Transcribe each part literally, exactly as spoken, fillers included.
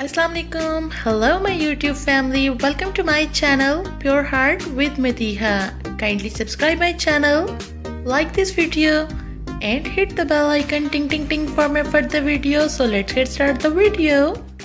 Assalamualaikum. Hello my YouTube family. Welcome to my channel Pure Heart with Madiha. Kindly subscribe my channel, like this video and hit the bell icon ting ting ting for my further videos. So let's get started the video.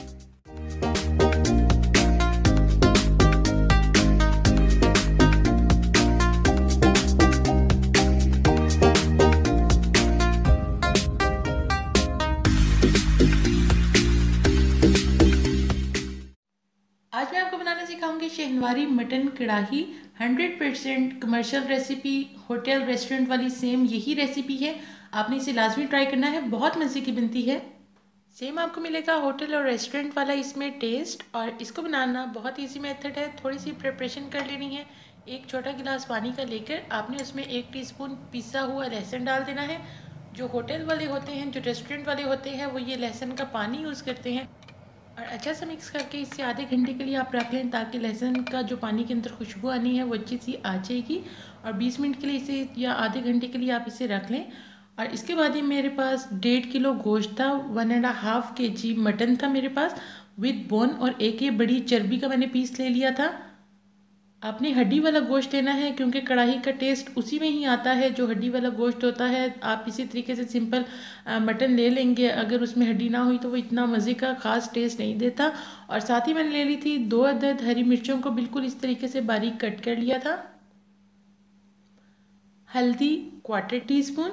आज मैं आपको बनाना सिखाऊंगी Shahnawari mutton kadhai. Hundred percent commercial recipe, hotel restaurant वाली same यही recipe है। आपने इसे लाजमी ट्राई करना है, बहुत मज़े की बनती है। सेम आपको मिलेगा होटल और रेस्टोरेंट वाला इसमें टेस्ट। और इसको बनाना बहुत इजी मेथड है। थोड़ी सी प्रिपरेशन कर लेनी है। एक छोटा गिलास पानी का लेकर आपने उसमें एक टीस्पून पिसा हुआ लहसुन डाल देना है। जो होटल वाले होते हैं, जो रेस्टोरेंट वाले होते हैं, वो ये लहसुन का पानी यूज़ करते हैं। और अच्छा सा मिक्स करके इसे आधे घंटे के लिए आप रख लें, ताकि लहसुन का जो पानी के अंदर खुशबू आनी है वो अच्छी सी आ जाएगी। और बीस मिनट के लिए इसे या आधे घंटे के लिए आप इसे रख लें। और इसके बाद ही मेरे पास डेढ़ किलो गोश्त था, वन एंड हाफ के जी मटन था मेरे पास विद बोन, और एक ये बड़ी चर्बी का मैंने पीस ले लिया था। आपने हड्डी वाला गोश्त लेना है, क्योंकि कढ़ाई का टेस्ट उसी में ही आता है जो हड्डी वाला गोश्त होता है। आप इसी तरीके से सिंपल मटन ले लेंगे, अगर उसमें हड्डी ना हुई तो वो इतना मज़े का ख़ास टेस्ट नहीं देता। और साथ ही मैंने ले ली थी दो अदद हरी मिर्चों को बिल्कुल इस तरीके से बारीक कट कर लिया था। हल्दी क्वार्टर टी स्पून,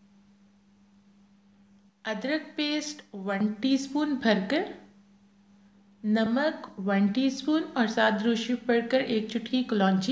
अदरक पेस्ट वन टीस्पून भरकर, नमक वन टीस्पून और साथ रूशी पड़कर एक चुटकी कलौंजी,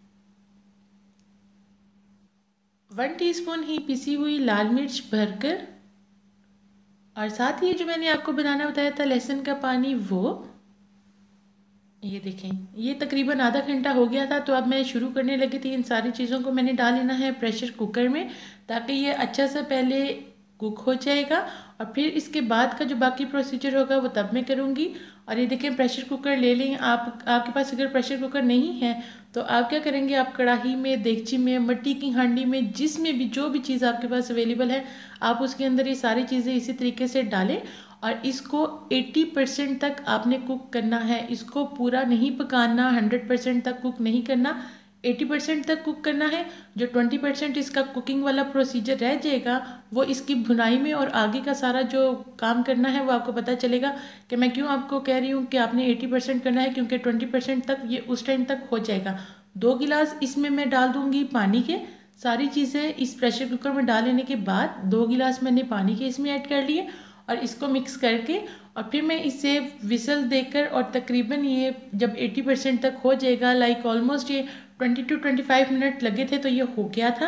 वन टीस्पून ही पिसी हुई लाल मिर्च भरकर, और साथ ही जो मैंने आपको बनाना बताया था लहसुन का पानी, वो ये देखें। ये तकरीबन आधा घंटा हो गया था। तो अब मैं शुरू करने लगी थी। इन सारी चीज़ों को मैंने डाल लेना है प्रेशर कुकर में, ताकि ये अच्छा सा पहले कुक हो जाएगा। और फिर इसके बाद का जो बाकी प्रोसीजर होगा वो तब मैं करूँगी। और ये देखें, प्रेशर कुकर ले लें आप। आपके पास अगर प्रेशर कुकर नहीं है तो आप क्या करेंगे, आप कढ़ाई में, देगची में, मिट्टी की हांडी में, जिसमें भी जो भी चीज़ आपके पास अवेलेबल है, आप उसके अंदर ये सारी चीज़ें इसी तरीके से डालें। और इसको अस्सी परसेंट तक आपने कुक करना है। इसको पूरा नहीं पकाना, हंड्रेड परसेंट तक कुक नहीं करना, अस्सी परसेंट तक कुक करना है। जो बीस परसेंट इसका कुकिंग वाला प्रोसीजर रह जाएगा, वो इसकी भुनाई में और आगे का सारा जो काम करना है वो आपको पता चलेगा कि मैं क्यों आपको कह रही हूँ कि आपने अस्सी परसेंट करना है, क्योंकि बीस परसेंट तक ये उस टाइम तक हो जाएगा। दो गिलास इसमें मैं डाल दूँगी पानी के। सारी चीज़ें इस प्रेशर कुकर में डाल लेने के बाद दो गिलास मैंने पानी के इसमें ऐड कर लिए, और इसको मिक्स करके और फिर मैं इसे विसल देकर, और तकरीबन ये जब अस्सी परसेंट तक हो जाएगा, लाइक ऑलमोस्ट ये बीस टू पच्चीस मिनट लगे थे, तो ये हो गया था।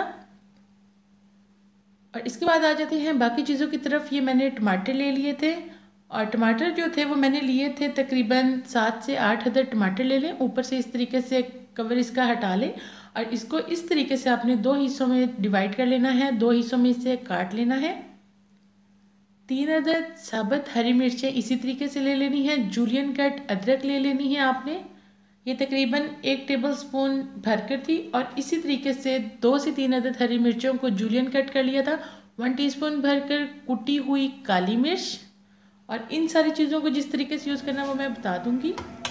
और इसके बाद आ जाते हैं बाकी चीज़ों की तरफ। ये मैंने टमाटर ले लिए थे, और टमाटर जो थे वो मैंने लिए थे तकरीबन सात से आठ अदर टमाटर ले लें। ऊपर से इस तरीके से कवर इसका हटा लें, और इसको इस तरीके से आपने दो हिस्सों में डिवाइड कर लेना है, दो हिस्सों में इसे काट लेना है। तीन अदद साबुत हरी मिर्चें इसी तरीके से ले लेनी है। जूलियन कट अदरक ले लेनी है आपने, ये तकरीबन एक टेबल स्पून भरकर थी। और इसी तरीके से दो से तीन अदद हरी मिर्चों को जूलियन कट कर लिया था। वन टीस्पून भरकर कुटी हुई काली मिर्च। और इन सारी चीज़ों को जिस तरीके से यूज़ करना वो मैं बता दूंगी।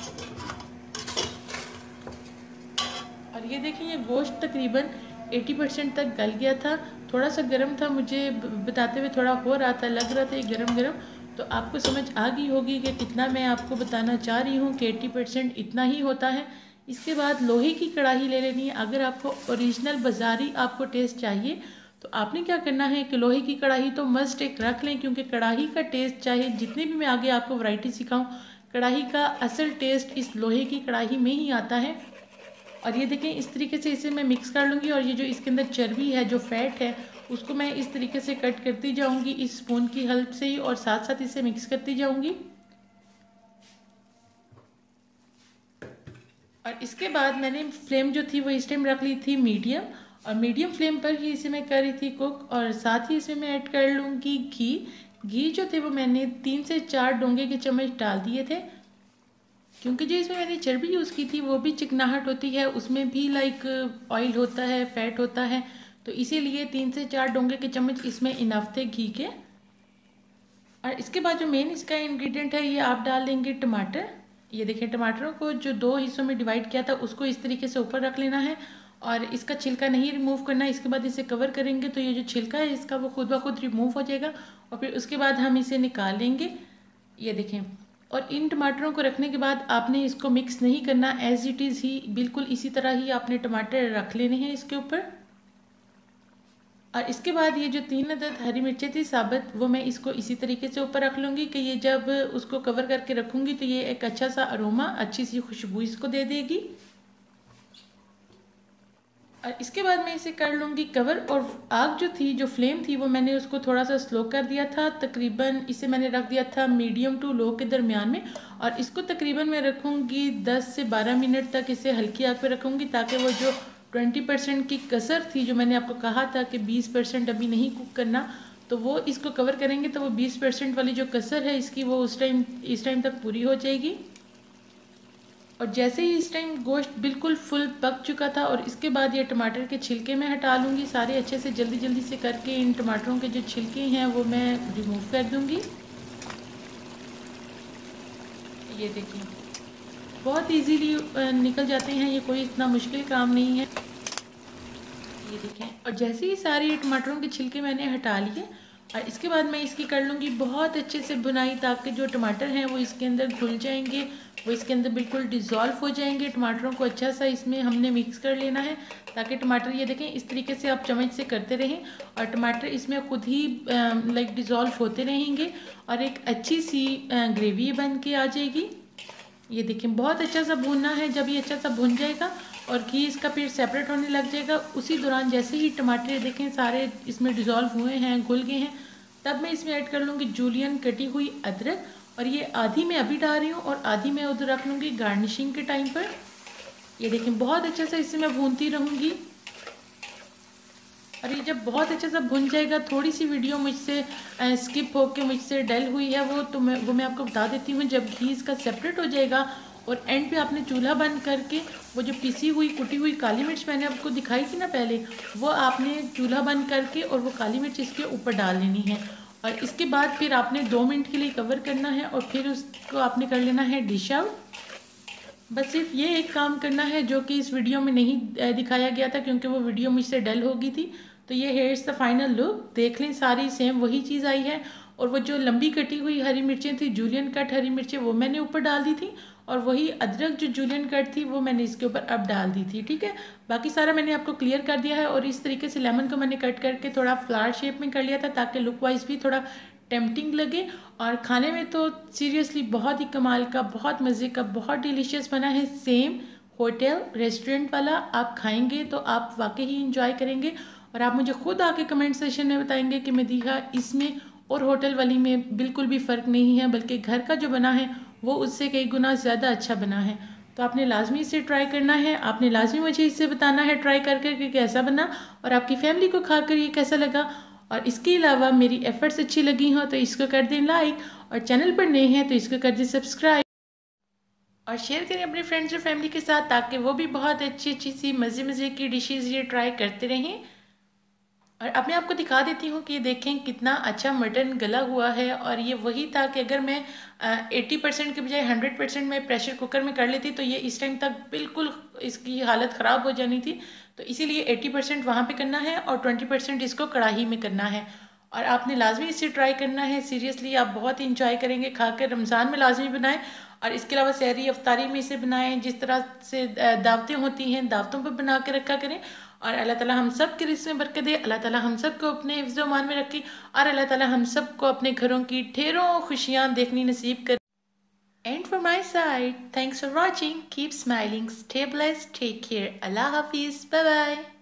और ये देखिए, ये गोश्त तकरीबन अस्सी परसेंट तक गल गया था। थोड़ा सा गर्म था, मुझे बताते हुए थोड़ा हो रहा था, लग रहा था ये गरम गरम। तो आपको समझ आ गई होगी कि कितना मैं आपको बताना चाह रही हूँ कि अस्सी परसेंट इतना ही होता है। इसके बाद लोहे की कढ़ाई ले लेनी है। अगर आपको ओरिजिनल बाज़ारी आपको टेस्ट चाहिए तो आपने क्या करना है कि लोहे की कढ़ाई तो मस्ट एक रख लें, क्योंकि कढ़ाई का टेस्ट, चाहे जितनी भी मैं आगे आपको वैरायटी सिखाऊँ, कढ़ाई का असल टेस्ट इस लोहे की कढ़ाई में ही आता है। और ये देखें, इस तरीके से इसे मैं मिक्स कर लूँगी। और ये जो इसके अंदर चर्बी है, जो फैट है, उसको मैं इस तरीके से कट करती जाऊँगी इस स्पून की हेल्प से ही, और साथ साथ इसे मिक्स करती जाऊँगी। और इसके बाद मैंने फ्लेम जो थी वो इस टाइम रख ली थी मीडियम, और मीडियम फ्लेम पर ही इसे मैं कर रही थी कुक। और साथ ही इसमें मैं ऐड कर लूँगी घी। घी जो थे वो मैंने तीन से चार डोंगे के चम्मच डाल दिए थे, क्योंकि जो इसमें मैंने चर्बी यूज़ की थी वो भी चिकनाहट होती है, उसमें भी लाइक ऑयल होता है, फैट होता है। तो इसीलिए तीन से चार डोंगे के चम्मच इसमें इनफ थे घी के। और इसके बाद जो मेन इसका इंग्रेडिएंट है ये आप डाल देंगे टमाटर। ये देखिए टमाटरों को जो दो हिस्सों में डिवाइड किया था उसको इस तरीके से ऊपर रख लेना है और इसका छिलका नहीं रिमूव करना है। इसके बाद इसे कवर करेंगे तो ये जो छिलका है इसका वो खुद ब खुद रिमूव हो जाएगा और फिर उसके बाद हम इसे निकाल लेंगे। ये देखें, और इन टमाटरों को रखने के बाद आपने इसको मिक्स नहीं करना, एज इट इज़ ही बिल्कुल इसी तरह ही आपने टमाटर रख लेने हैं इसके ऊपर। और इसके बाद ये जो तीन अदद हरी मिर्चें थी साबुत, वो मैं इसको इसी तरीके से ऊपर रख लूँगी कि ये जब उसको कवर करके रखूँगी तो ये एक अच्छा सा अरोमा, अच्छी सी खुशबू इसको दे देगी। और इसके बाद मैं इसे कर लूँगी कवर। और आग जो थी, जो फ्लेम थी, वो मैंने उसको थोड़ा सा स्लो कर दिया था। तकरीबन इसे मैंने रख दिया था मीडियम टू लो के दरमियान में और इसको तकरीबन मैं रखूँगी दस से बारह मिनट तक इसे हल्की आग पे रखूँगी ताकि वो जो ट्वेंटी परसेंट की कसर थी, जो मैंने आपको कहा था कि बीस परसेंट अभी नहीं कुक करना, तो वो इसको कवर करेंगे तो वो बीस परसेंट वाली जो कसर है इसकी वो उस टाइम इस टाइम तक पूरी हो जाएगी। और जैसे ही इस टाइम गोश्त बिल्कुल फुल पक चुका था और इसके बाद ये टमाटर के छिलके मैं हटा लूँगी सारे अच्छे से, जल्दी जल्दी से करके इन टमाटरों के जो छिलके हैं वो मैं रिमूव कर दूँगी। ये देखिए बहुत इजीली निकल जाते हैं, ये कोई इतना मुश्किल काम नहीं है। ये देखें, और जैसे ही सारे टमाटरों के छिलके मैंने हटा लिए और इसके बाद मैं इसकी कर लूँगी बहुत अच्छे से बुनाई ताकि जो टमाटर हैं वो इसके अंदर घुल जाएंगे, वो इसके अंदर बिल्कुल डिज़ोल्व हो जाएंगे। टमाटरों को अच्छा सा इसमें हमने मिक्स कर लेना है ताकि टमाटर, ये देखें इस तरीके से आप चम्मच से करते रहें और टमाटर इसमें खुद ही लाइक डिज़ोल्व होते रहेंगे और एक अच्छी सी ग्रेवी बन के आ जाएगी। ये देखें बहुत अच्छा सा भूनना है। जब ये अच्छा सा भुन जाएगा और घी इसका फिर सेपरेट होने लग जाएगा, उसी दौरान जैसे ही टमाटर देखें सारे इसमें डिज़ोल्व हुए हैं, घुल गए हैं, तब मैं इसमें ऐड कर लूँगी जूलियन कटी हुई अदरक। और ये आधी मैं अभी डाल रही हूँ और आधी मैं उधर रख लूँगी गार्निशिंग के टाइम पर। ये देखें बहुत अच्छा सा इसे मैं भूनती रहूँगी और ये जब बहुत अच्छे से भुन जाएगा, थोड़ी सी वीडियो मुझसे स्किप होके मुझसे डल हुई है वो तो मैं वो मैं आपको बता देती हूँ। जब घी इसका सेपरेट हो जाएगा और एंड पे आपने चूल्हा बंद करके वो जो पिसी हुई कुटी हुई काली मिर्च मैंने आपको दिखाई थी ना पहले, वो आपने चूल्हा बंद करके और वो काली मिर्च इसके ऊपर डाल लेनी है और इसके बाद फिर आपने दो मिनट के लिए कवर करना है और फिर उसको आपने कर लेना है डिश आउट। बस सिर्फ ये एक काम करना है जो कि इस वीडियो में नहीं दिखाया गया था क्योंकि वो वीडियो मुझसे डल हो गई थी। तो ये here is the final look, देख लें सारी सेम वही चीज़ आई है। और वो जो लंबी कटी हुई हरी मिर्चें थी, जूलियन कट हरी मिर्चें, वो मैंने ऊपर डाल दी थी और वही अदरक जो जूलियन कट थी वो मैंने इसके ऊपर अब डाल दी थी। ठीक है, बाकी सारा मैंने आपको क्लियर कर दिया है। और इस तरीके से लेमन को मैंने कट करके थोड़ा फ्लावर शेप में कर लिया था ताकि लुक वाइज भी थोड़ा टेम्पटिंग लगे और खाने में तो सीरियसली बहुत ही कमाल का, बहुत मज़े का, बहुत डिलीशियस बना है। सेम होटल रेस्टोरेंट वाला आप खाएंगे तो आप वाकई ही इंजॉय करेंगे और आप मुझे खुद आके कमेंट सेशन में बताएंगे कि मदीहा इसमें और होटल वाली में बिल्कुल भी फ़र्क नहीं है, बल्कि घर का जो बना है वो उससे कई गुना ज़्यादा अच्छा बना है। तो आपने लाजमी इसे ट्राई करना है, आपने लाजमी मुझे इससे बताना है ट्राई कर कर कि कैसा बना और आपकी फैमिली को खाकर ये कैसा लगा। और इसके अलावा मेरी एफर्ट्स अच्छी लगी हों तो इसको कर दें लाइक और चैनल पर नए हैं तो इसको कर दें सब्सक्राइब और शेयर करें अपने फ्रेंड्स और फैमिली के साथ ताकि वो भी बहुत अच्छी अच्छी सी मज़े मज़े की डिशेज़ ये ट्राई करते रहें। और अब मैं आपको दिखा देती हूँ कि देखें कितना अच्छा मटन गला हुआ है। और ये वही था कि अगर मैं अस्सी परसेंट के बजाय सौ परसेंट में प्रेशर कुकर में कर लेती तो ये इस टाइम तक बिल्कुल इसकी हालत ख़राब हो जानी थी। तो इसीलिए अस्सी परसेंट वहाँ पे करना है और बीस परसेंट इसको कढ़ाई में करना है और आपने लाजमी इसे ट्राई करना है। सीरियसली आप बहुत ही इंजॉय करेंगे खाकर। रमज़ान में लाजमी बनाएं और इसके अलावा सहरी अफ्तारी में इसे बनाएं। जिस तरह से दावतें होती हैं दावतों पर बना के रखा करें और अल्लाह ताला हम सब के रिज़्क़ में बरकत दे। अल्लाह ताला हम सब को अपने हिफ्ज़ व अमान में रखे और अल्लाह ताला हम सब को अपने घरों की ढेरों खुशियाँ देखनी नसीब करे। And from my side, thanks for watching, keep smiling, stay blessed, take care, अल्लाह हाफिज़, बाय बाय।